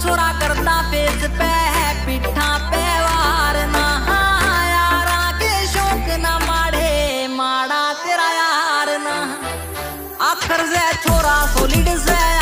छोरा करता पेज पे पिठा पे वार ना यारा के शौक ना माड़े माड़ा तेरा यार ना आखर से छोरा सोलिड से